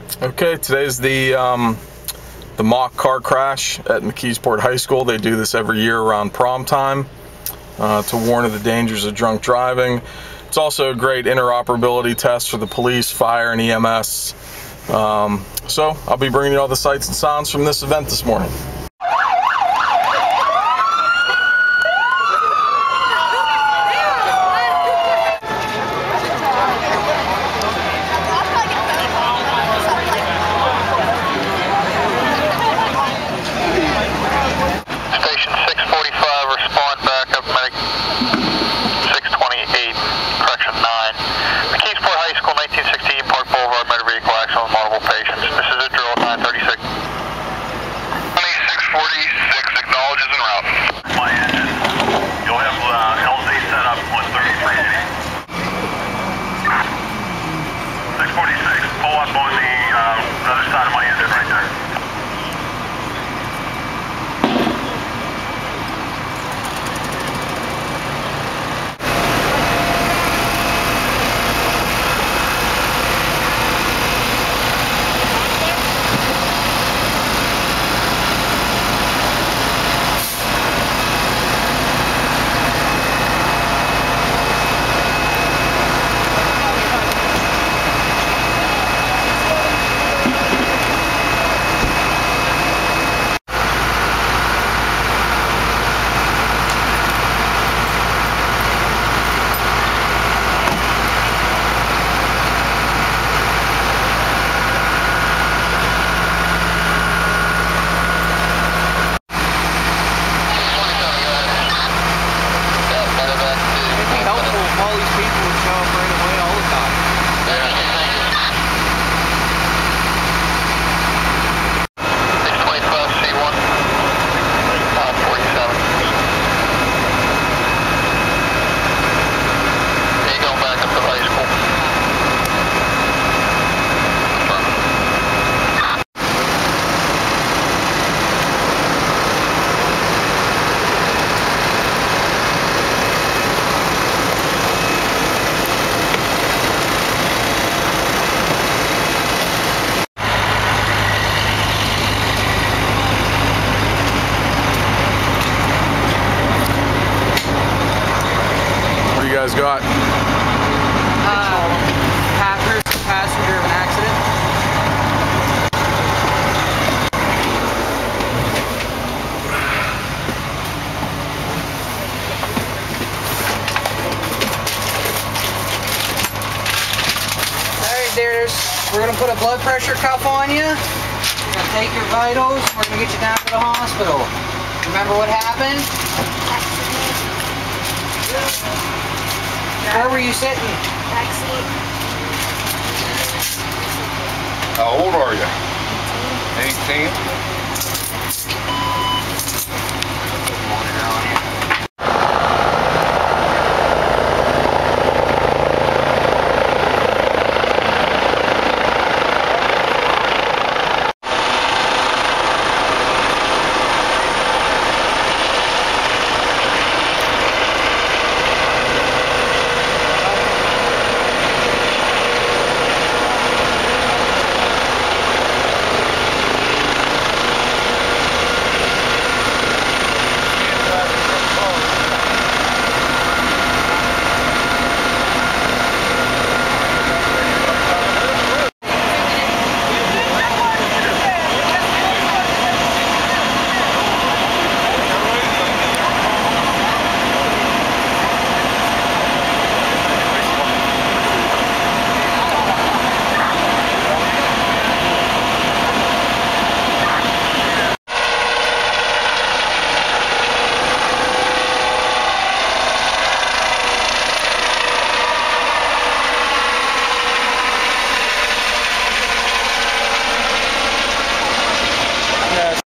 Okay, today's the mock car crash at McKeesport High School. They do this every year around prom time to warn of the dangers of drunk driving. It's also a great interoperability test for the police, fire, and EMS. So I'll be bringing you all the sights and sounds from this event this morning. Station 645, respond backup, medic 628, correction 9. McKeesport High School, 1968 Park Boulevard, motor vehicle accident with multiple patients. This is a drill, 936. 2646, acknowledges en route. My engine. You'll have LZ set up on 3380. 646, pull up on the other side of my engine right there. Guys got? Passenger of an accident. Alright, we're going to put a blood pressure cuff on you. We're going to take your vitals. We're going to get you down to the hospital. Remember what happened? Where were you sitting? Backseat. How old are you? 18?